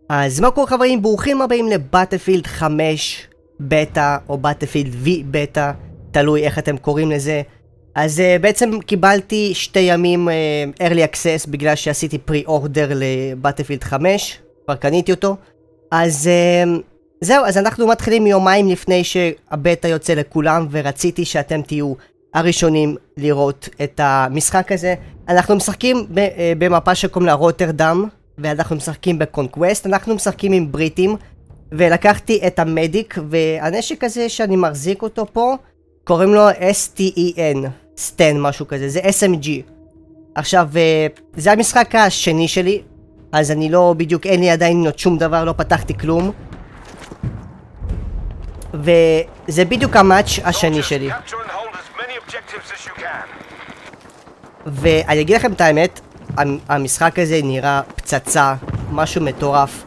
אז מה קורה חברים? ברוכים הבאים לבטלפילד 5 בטא או בטלפילד V בטא, תלוי איך אתם קוראים לזה. אז בעצם קיבלתי 2 ימים early access בגלל שעשיתי pre-order לבטלפילד 5, כבר קניתי אותו. אז זהו, אז אנחנו מתחילים יומיים לפני שהבטא יוצא לכולם, ורציתי שאתם תהיו הראשונים לראות את המשחק הזה. אנחנו משחקים במפה שקוראים לה רוטרדם, ואנחנו משחקים בקונקווסט, אנחנו משחקים עם בריטים, ולקחתי את המדיק, והנשק הזה שאני מחזיק אותו פה, קוראים לו STEN, סטן משהו כזה, זה SMG. עכשיו, זה המשחק השני שלי, אז אני לא בדיוק, אין לי עדיין שום דבר, לא פתחתי כלום. וזה בדיוק המאץ' השני שלי. ואני אגיד לכם את האמת, המשחק הזה נראה פצצה, משהו מטורף.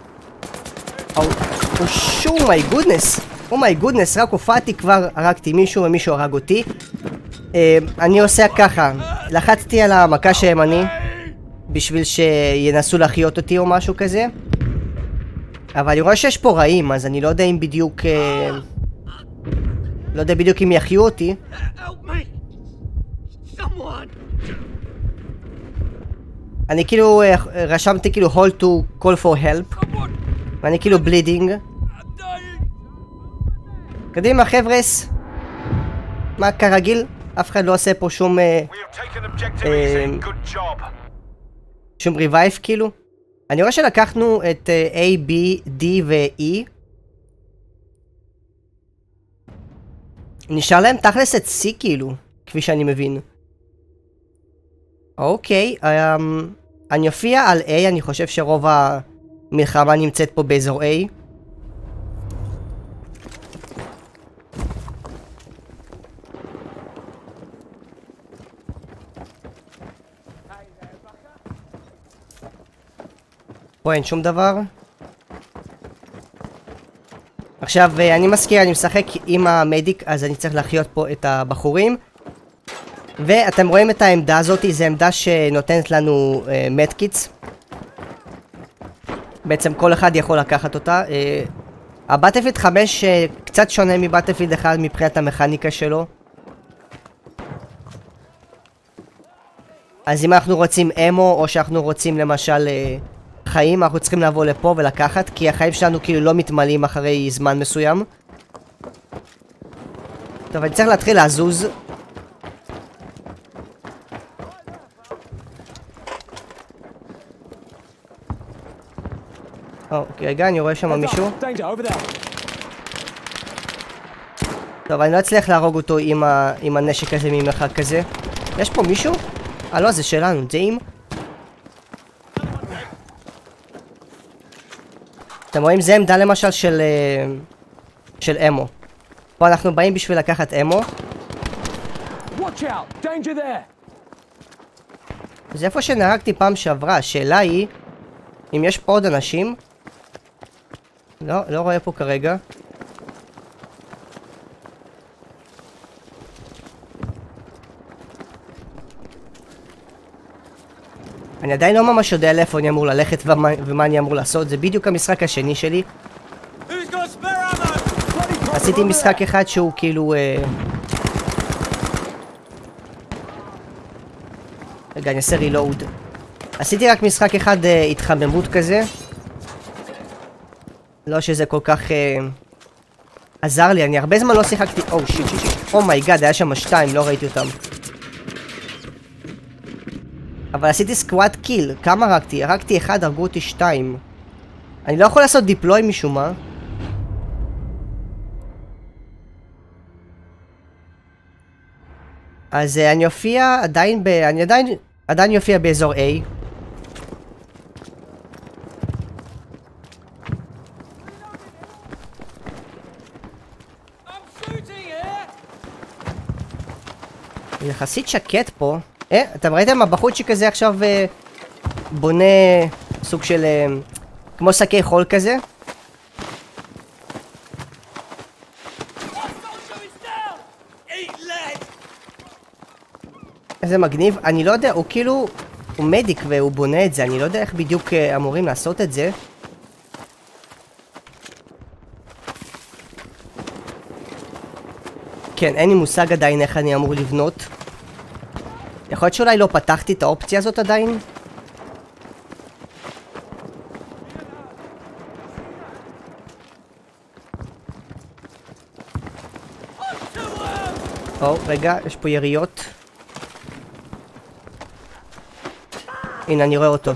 אומי גודנס, רק הופעתי כבר, הרגתי מישהו ומישהו הרג אותי. אני עושה ככה, לחצתי על המכה שהימני בשביל שינסו להחיות אותי או משהו כזה, אבל אני רואה שיש פה רעים, אז אני לא יודע אם בדיוק אם יחיו אותי. אני כאילו רשמתי כאילו hold to call for help, ואני כאילו bleeding. קדימה חבר'ס, מה כרגיל? אף אחד לא עושה פה שום revive כאילו. אני רואה שלקחנו את A, B, D ו-E. נשאר להם תכלס את C כאילו, כפי שאני מבין. אוקיי, אני אופיע על A, אני חושב שרוב המלחמה נמצאת פה באזור A. פה אין שום דבר. עכשיו, אני מזכיר, אני משחק עם המדיק, אז אני צריך להחיות פה את הבחורים. ואתם רואים את העמדה הזאת, זו עמדה שנותנת לנו מדקיטס. בעצם כל אחד יכול לקחת אותה. הבטלפילד 5 קצת שונה מבטלפילד 1 מבחינת המכניקה שלו. אז אם אנחנו רוצים אמו, או שאנחנו רוצים למשל חיים, אנחנו צריכים לבוא לפה ולקחת, כי החיים שלנו כאילו לא מתמלאים אחרי זמן מסוים. טוב, אני צריך להתחיל לזוז. אוקיי, רגע, אני רואה שם מישהו. טוב, אני לא אצליח להרוג אותו עם הנשק הזה ממרחק כזה. יש פה מישהו? לא, זה שלנו, זה עם. אתם רואים, זה עמדה למשל של אמו. פה אנחנו באים בשביל לקחת אמו. זה איפה שנהרגתי פעם שעברה. השאלה היא אם יש פה עוד אנשים. לא רואה פה כרגע. אני עדיין לא ממש יודע לאיפה אני אמור ללכת ומה אני אמור לעשות. זה בדיוק המשחק השני שלי. עשיתי משחק אחד שהוא כאילו רגע, אני אעשה רילואוד. עשיתי רק משחק אחד התחממות כזה. לא שזה כל כך עזר לי, אני הרבה זמן לא שיחקתי. שיט, אומייגאד, היה שם 2, לא ראיתי אותם. אבל עשיתי סקוואט קיל. כמה הרגתי? הרגתי 1, הרגו אותי 2. אני לא יכול לעשות דיפלוי משום מה. אז אני אופיע עדיין אני עדיין יופיע באזור A. יחסית שקט פה. אתם ראיתם? הבחורצ'יק כזה עכשיו בונה סוג של כמו שקי חול כזה. איזה מגניב. אני לא יודע, הוא כאילו הוא מדיק והוא בונה את זה. אני לא יודע איך בדיוק אמורים לעשות את זה. כן, אין לי מושג עדיין איך אני אמור לבנות. יכול להיות שאולי לא פתחתי את האופציה הזאת עדיין? או, רגע, יש פה יריות. הנה, אני רואה אותו.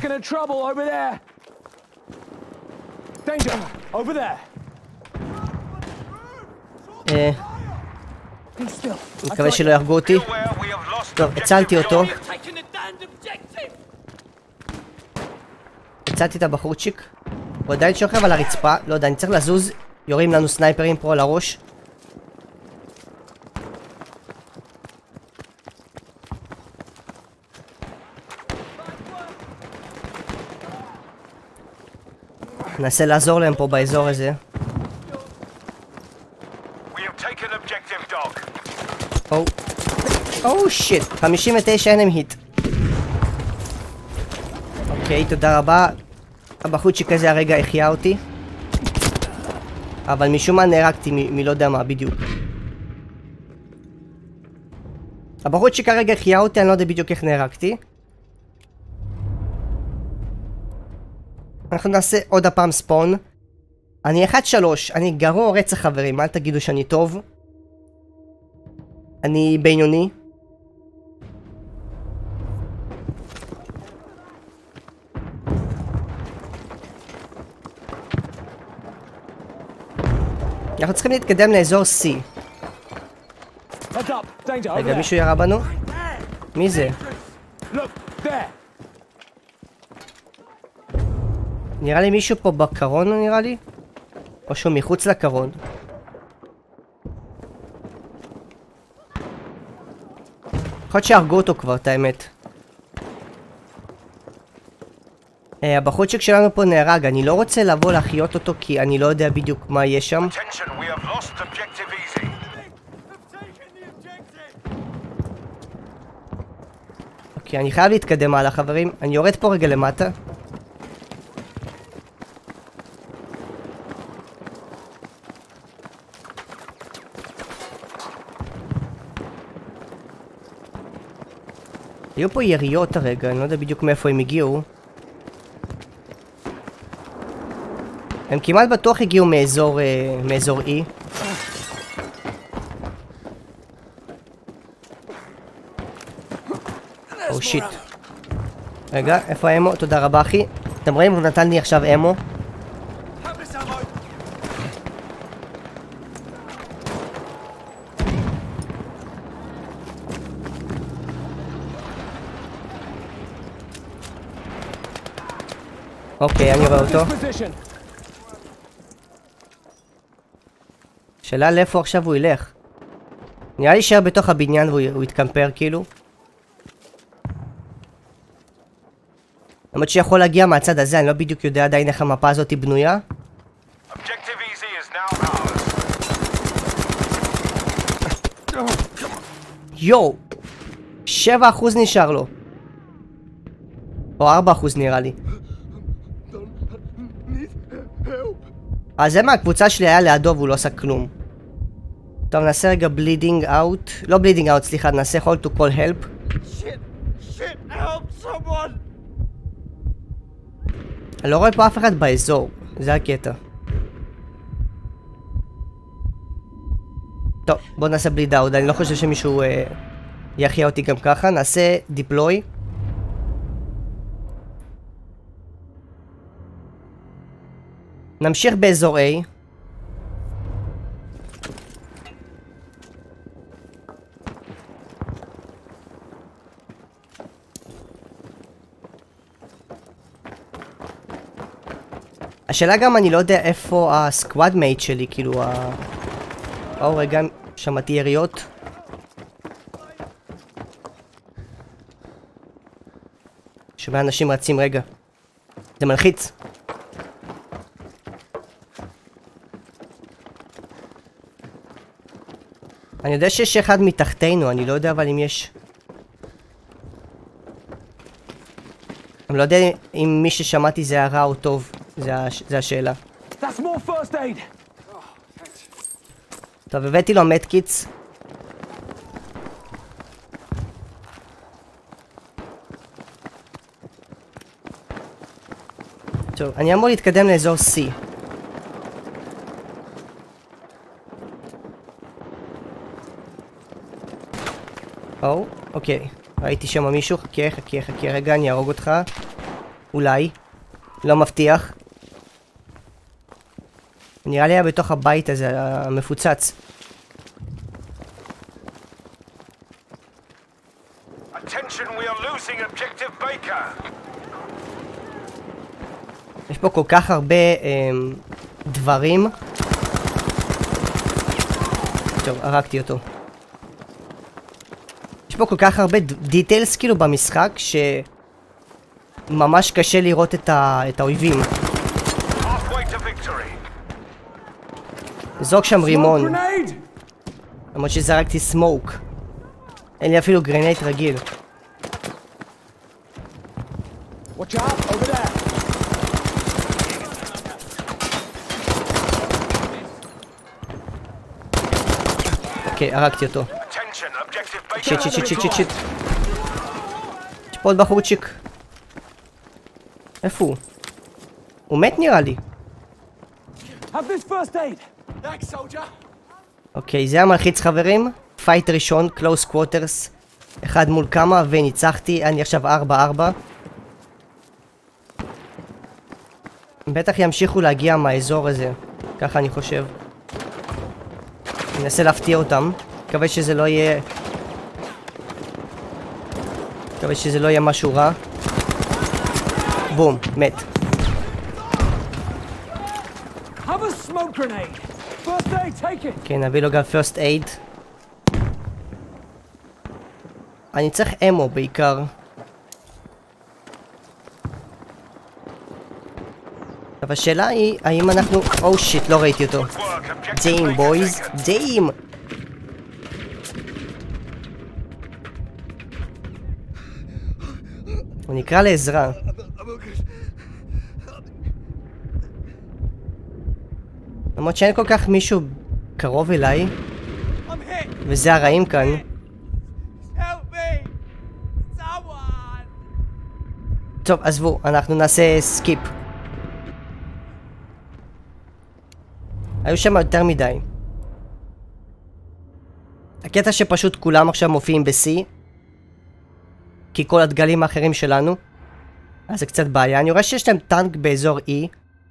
אני מקווה שלא יהרגו אותי. טוב, הצלתי אותו. הצלתי את הבחורצ'יק. הוא עדיין שוכב על הרצפה. לא יודע, אני צריך לזוז. יורים לנו סנייפרים פה על הראש. ננסה לעזור להם פה באזור הזה. או שיט, 59 אנם היט. אוקיי, תודה רבה. הבחורצ'יק הזה הרגע החיה אותי, אבל משום מה נהרגתי מלא יודע מה בדיוק. הבחורצ'יק הרגע החיה אותי, אני לא יודע בדיוק איך נהרגתי. אנחנו נעשה עוד הפעם ספון. אני 1-3, אני גרוע רצח חברים, אל תגידו שאני טוב. אני בינוני. אנחנו צריכים להתקדם לאזור C. רגע, מישהו ירה בנו? מי זה? נראה לי מישהו פה בקרון, נראה לי? או שהוא מחוץ לקרון. יכול להיות שהרגו אותו כבר, את האמת. הבחורצ'יק שלנו פה נהרג, אני לא רוצה לבוא להחיות אותו כי אני לא יודע בדיוק מה יש שם. אוקיי, אני חייב להתקדם הלאה חברים, אני יורד פה רגע למטה. היו פה יריות הרגע, אני לא יודע בדיוק מאיפה הם הגיעו. הם כמעט בטוח הגיעו מאזור E. או שיט. רגע, איפה האמו? תודה רבה אחי. אתם רואים? הוא נתן לי עכשיו אמו. אוקיי, אני רואה אותו. שאלה לאיפה עכשיו הוא ילך. נראה לי שיהיה בתוך הבניין והוא יתקמפר כאילו. למרות שיכול להגיע מהצד הזה, אני לא בדיוק יודע עדיין איך המפה הזאת היא בנויה. יואו! 7% נשאר לו. או 4% נראה לי. אז זה מהקבוצה שלי היה לידו והוא לא עשה כלום. טוב, נעשה רגע bleeding out. לא bleeding out, סליחה, נעשה hold to call help. Shit, help someone! אני לא רואה פה אף אחד באזור, זה הקטע. טוב, בוא נעשה bleed out, אני לא חושב שמישהו יחיה אותי גם ככה. נעשה deploy. נמשיך באזור A. השאלה גם, אני לא יודע איפה הסקוואד מייט שלי, כאילו או רגע, שמעתי יריות. שומע אנשים רצים, רגע. זה מלחיץ. אני יודע שיש אחד מתחתנו, אני לא יודע אבל אם יש... אני לא יודע אם מי ששמעתי זה היה רע או טוב, זה השאלה. טוב, הבאתי לו מדקיטס. טוב, אני אמור להתקדם לאזור C. אוקיי. ראיתי שם מישהו. חכה רגע, אני ארוג אותך. אולי. לא מבטיח. נראה לי היה בתוך הבית הזה, המפוצץ. יש פה כל כך הרבה דברים. טוב, הרגתי אותו. יש פה כל כך הרבה דיטיילס כאילו במשחק שממש קשה לראות את האויבים. זרוק שם רימון. למרות שזרקתי סמוק. אין לי אפילו גרנייט רגיל. אוקיי, הרגתי אותו. שיט. יש פה עוד בחורצ'יק. איפה הוא? הוא מת נראה לי. אוקיי, זה המלחיץ חברים. פייט ראשון, קלוס קווטרס. אחד מול כמה וניצחתי. אני עכשיו 4-4. בטח ימשיכו להגיע מהאזור הזה. ככה אני חושב. אני אנסה להפתיע אותם. מקווה שזה לא יהיה משהו רע. בום, מת. כן, נביא לו גם first aid. אני צריך אמו בעיקר. אבל השאלה היא, האם אנחנו... או שיט, לא ראיתי אותו. דיים, בויז. דיים! הוא נקרא לעזרה. למרות שאין כל כך מישהו קרוב אליי. וזה הרעים כאן. טוב, עזבו, אנחנו נעשה סקיפ. היו שם יותר מדי. הקטע שפשוט כולם עכשיו מופיעים ב-C. כי כל הדגלים האחרים שלנו. אז זה קצת בעיה. אני רואה שיש להם טנק באזור E.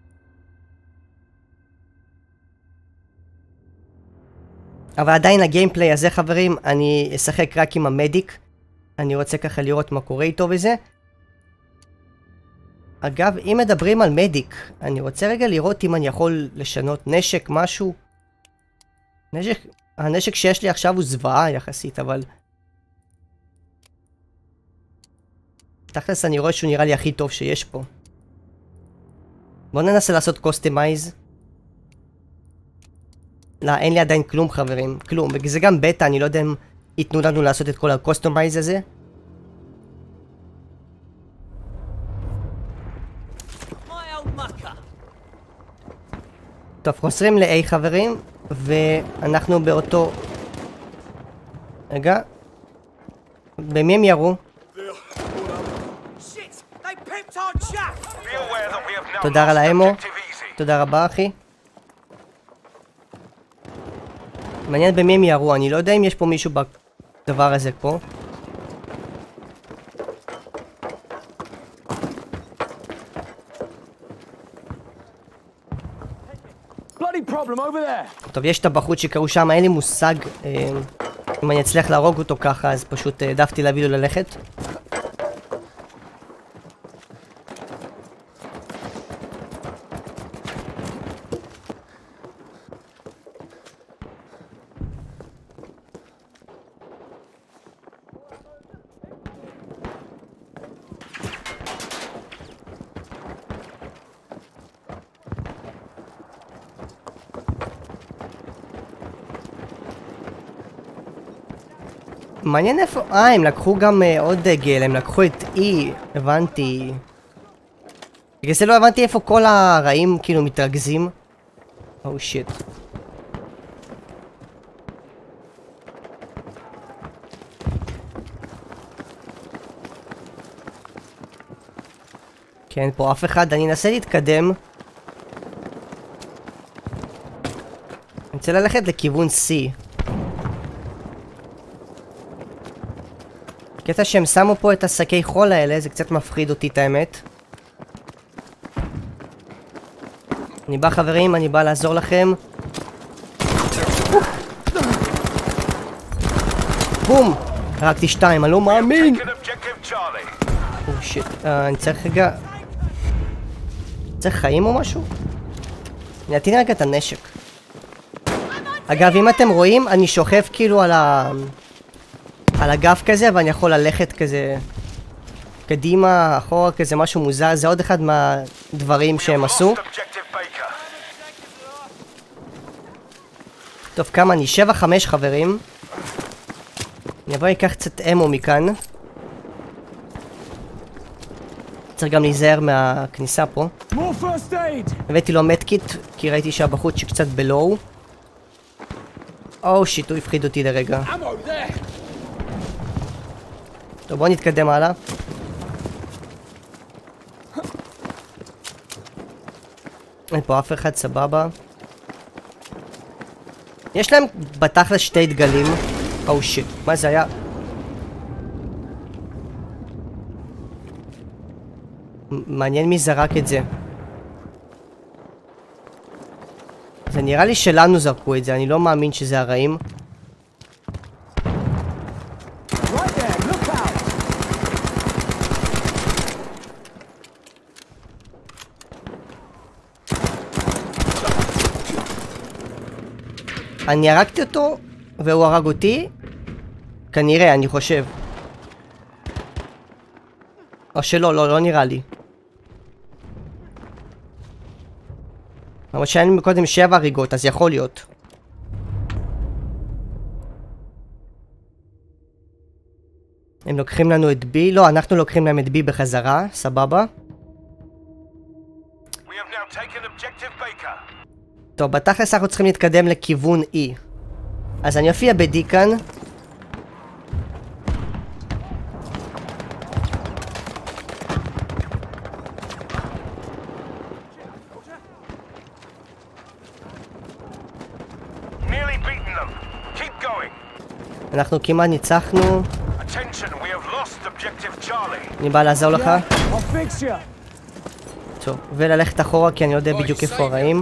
אבל עדיין הגיימפליי הזה חברים, אני אשחק רק עם המדיק. אני רוצה ככה לראות מה קורה איתו וזה. אגב, אם מדברים על מדיק, אני רוצה רגע לראות אם אני יכול לשנות נשק, משהו. הנשק שיש לי עכשיו הוא זוועה יחסית, אבל... תכלס אני רואה שהוא נראה לי הכי טוב שיש פה. בואו ננסה לעשות קוסטמייז. לא, אין לי עדיין כלום חברים, כלום. זה גם בטא, אני לא יודע אם ייתנו לנו לעשות את כל הקוסטמייז הזה. טוב, חוזרים ל-A חברים, ואנחנו באותו... רגע. במי הם ירו? תודה על האמו. תודה רבה אחי. מעניין במי הם ירו, אני לא יודע אם יש פה מישהו בדבר הזה פה. טוב, יש את הבחוץ שקראו שם, אין לי מושג אם אני אצליח להרוג אותו ככה, אז פשוט העדפתי להביא לו ללכת. מעניין איפה... הם לקחו גם עוד דגל, הם לקחו את E, הבנתי. בגלל זה לא הבנתי איפה כל הרעים כאילו מתרכזים. או שיט. כן, פה אף אחד. אני אנסה להתקדם. אני רוצה ללכת לכיוון C. קטע שהם שמו פה את השקי חול האלה, זה קצת מפחיד אותי את האמת. אני בא חברים, אני בא לעזור לכם. בום! הרגתי 2, אני לא מאמין! שיט, אני צריך רגע... צריך חיים או משהו? אני אתן רגע את הנשק. אגב, אם אתם רואים, אני שוכב כאילו על הגב כזה, ואני יכול ללכת כזה קדימה, אחורה, כזה משהו מוזר. זה עוד אחד מהדברים שהם עשו. טוב, כמה אני? 7-5 חברים. אני אבוא אקח קצת אמו מכאן. צריך גם להיזהר מהכניסה פה. הבאתי לו מדקיט, כי ראיתי שהבחוץ שקצת בלואו. או שיט, הוא הפחיד אותי לרגע. טוב, בואו נתקדם הלאה. אין פה אף אחד, סבבה. יש להם בתכל'ס 2 דגלים. או שיט, מה זה היה? מעניין מי זרק את זה. זה נראה לי שלנו זרקו את זה, אני לא מאמין שזה הרעים. אני הרגתי אותו והוא הרג אותי. כנראה, אני חושב. או שלא, לא נראה לי. למרות שהיה לי מקודם 7 הריגות, אז יכול להיות. הם לוקחים לנו את B? לא, אנחנו לוקחים להם את B בחזרה, סבבה. טוב, בתכלס אנחנו צריכים להתקדם לכיוון E. אז אני אופיע ב-D כאן. אנחנו כמעט ניצחנו. אני בא לעזור לך. טוב, וללכת אחורה כי אני לא יודע בדיוק איפה הרעים.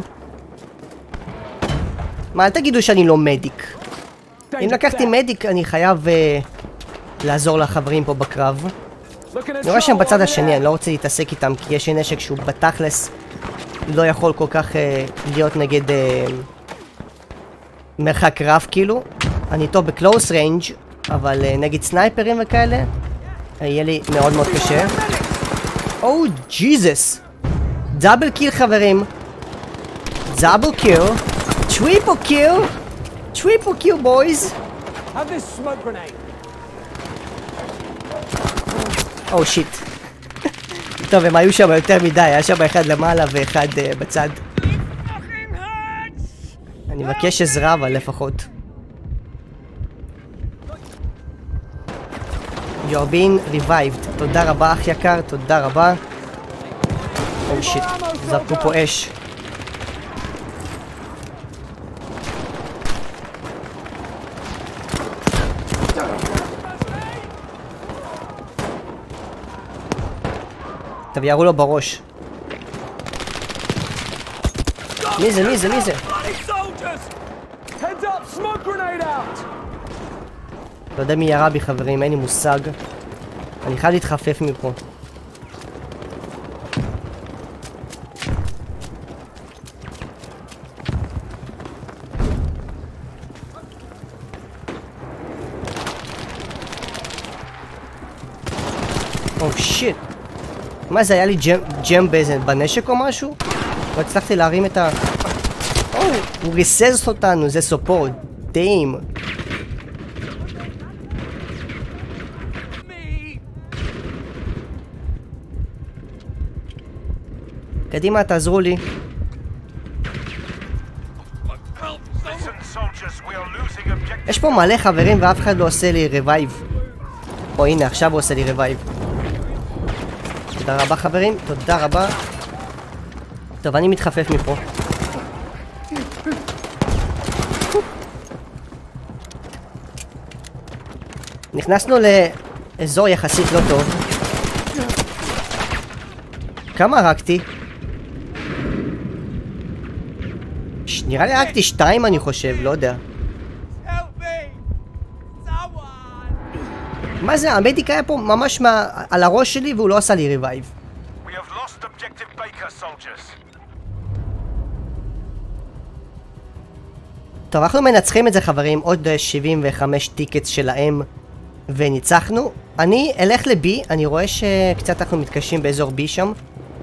מה, אל תגידו שאני לא מדיק. אם לקחתי מדיק אני חייב לעזור לחברים פה בקרב. אני רואה שהם בצד השני, אני לא רוצה להתעסק איתם כי יש לי נשק שהוא בתכלס לא יכול כל כך להיות נגד מרחק רב כאילו. אני טוב בקלוס ריינג' אבל נגד סנייפרים וכאלה יהיה לי מאוד מאוד קשה. או ג'יזוס, דאבל קיל חברים, דאבל קיל, טריפל קיל, טריפל קיל בויז. או שיט. טוב, הם היו שם יותר מדי, היה שם אחד למעלה ואחד בצד. אני מבקש עזרה אבל לפחות. You're being revived. תודה רבה אח יקר, תודה רבה. או שיט, זרקו פה אש. טוב, ירו לו בראש. מי זה? מי זה? מי זה? לא יודע מי ירה בי חברים, אין לי מושג. אני חייב להתחפף מפה. או שיט. מה זה, היה לי ג'ם בנשק או משהו? לא הצלחתי להרים את ה... הוא ריסס אותנו, זה סופורט. דיים. קדימה, תעזרו לי. יש פה מלא חברים ואף אחד לא עושה לי רווייב. או הנה, עכשיו הוא עושה לי רווייב. תודה רבה חברים, תודה רבה. טוב, אני מתחפף מפה. נכנסנו לאזור יחסית לא טוב. כמה הרגתי? נראה לי הרגתי 2 אני חושב, לא יודע. מה זה? המדיק היה פה ממש על הראש שלי והוא לא עשה לי ריווייב. טוב, אנחנו מנצחים את זה חברים, עוד 75 טיקטס שלהם וניצחנו. אני אלך ל-B, אני רואה שקצת אנחנו מתקשים באזור B שם.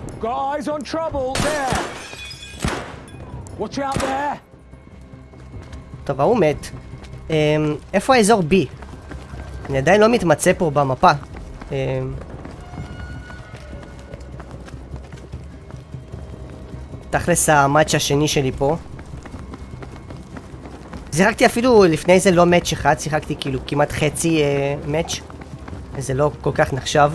טוב, הוא מת. איפה האזור B? אני עדיין לא מתמצא פה במפה. תכלס המאץ' השני שלי פה. שיחקתי אפילו לפני זה לא מאץ' אחד, שיחקתי כאילו כמעט חצי מאץ'. זה לא כל כך נחשב.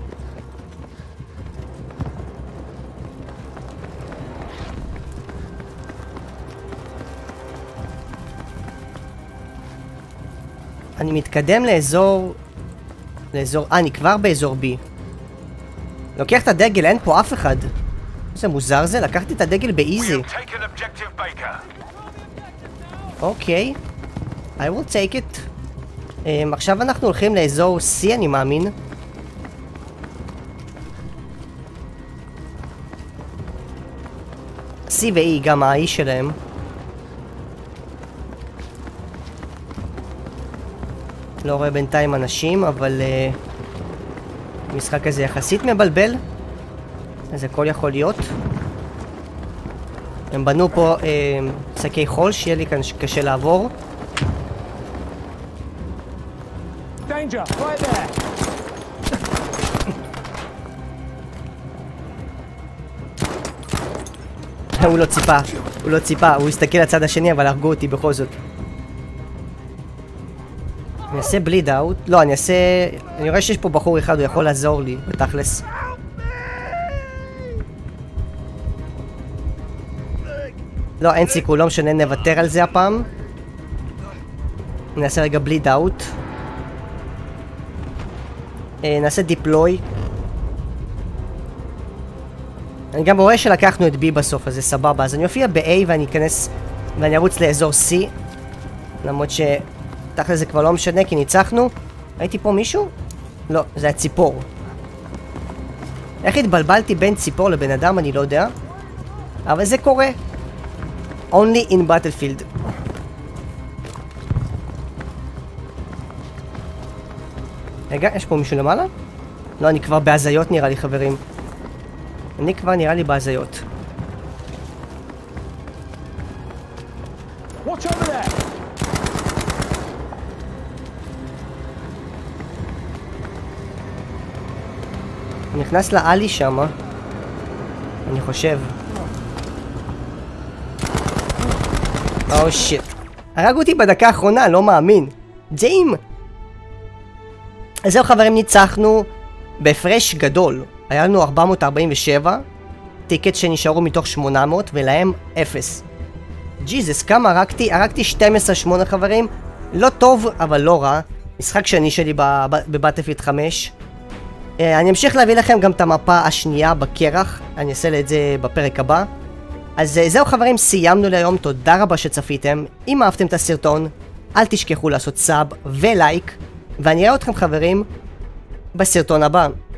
אני מתקדם לאזור... אני כבר באזור B. לוקח את הדגל, אין פה אף אחד. איזה מוזר זה, לקחתי את הדגל באיזי. אוקיי. I will take it. עכשיו אנחנו הולכים לאזור C, אני מאמין. C ו-E, גם ה-E שלהם. לא רואה בינתיים אנשים, אבל המשחק הזה יחסית מבלבל. אז הכל יכול להיות. הם בנו פה שקי חול, שיהיה לי כאן קשה לעבור. הוא לא ציפה, הוא הסתכל לצד השני, אבל הרגו אותי בכל זאת. אני אעשה בליד אאוט. לא, אני רואה שיש פה בחור אחד, הוא יכול לעזור לי, בתכלס. לא, אין סיכוי, לא משנה, נוותר על זה הפעם. נעשה רגע בליד אאוט. נעשה דיפלוי. אני גם רואה שלקחנו את B בסוף, אז זה סבבה. אז אני אופיע ב-A ואני אכנס ואני ארוץ לאזור C. למרות תכל'ס זה כבר לא משנה כי ניצחנו. ראיתי פה מישהו? לא, זה הציפור. איך התבלבלתי בין ציפור לבן אדם אני לא יודע. אבל זה קורה. Only in Battlefield. רגע, יש פה מישהו למעלה? לא, אני כבר בהזיות נראה לי חברים. אני כבר נראה לי בהזיות. Watch over there. הוא נכנס לאלי שמה. אני חושב. או שיט. הרג אותי בדקה האחרונה, לא מאמין. ג'יים! אז זהו חברים, ניצחנו בהפרש גדול. היה לנו 447 טיקט שנשארו מתוך 800 ולהם 0. ג'יזס, כמה הרגתי? הרגתי 12-8 חברים. לא טוב, אבל לא רע. משחק שני שלי בבטלפילד 5. אני אמשיך להביא לכם גם את המפה השנייה בקרח. אני אעשה את זה בפרק הבא. אז זהו חברים, סיימנו להיום. תודה רבה שצפיתם. אם אהבתם את הסרטון, אל תשכחו לעשות סאב ולייק. ואני אראה אתכם חברים בסרטון הבא.